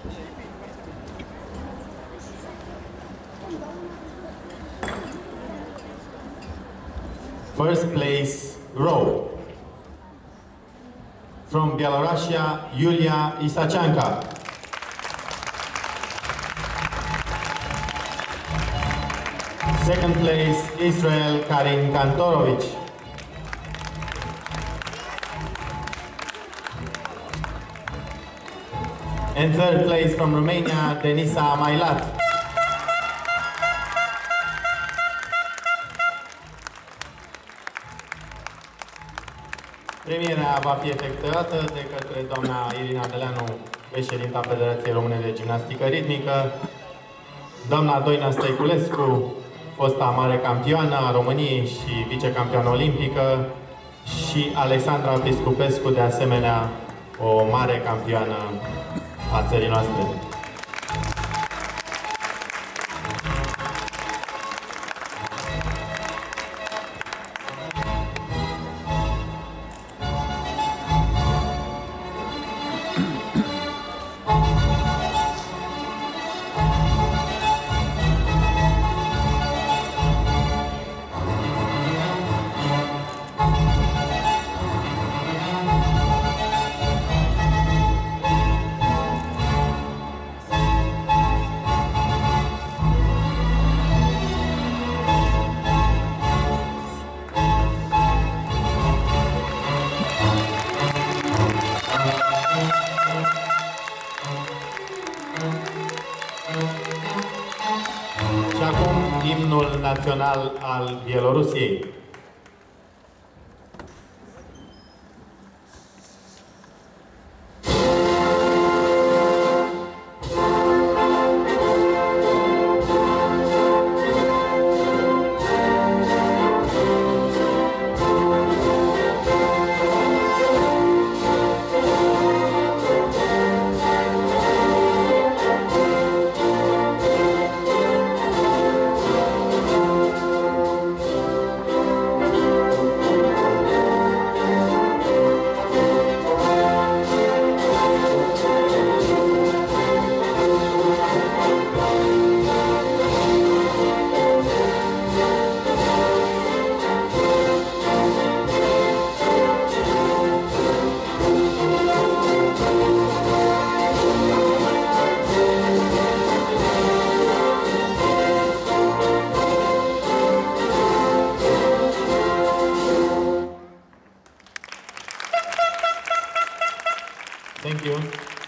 First place row. From Belarusia, Yulia Isachanka. Second place, Israel Karin Kantorovich. And third place from Romania, Denisa Mailat. Premierea va fi efectuată de către doamna Irina Deleanu, președinta Federației Române de Gimnastică Ritmică, doamna Doina Stăiculescu, fosta mare campioană a României și vicecampioană olimpică, și Alexandra Piscupescu, de asemenea o mare campioană a țării noastre. Și acum imnul național al Bielorusiei. Thank you.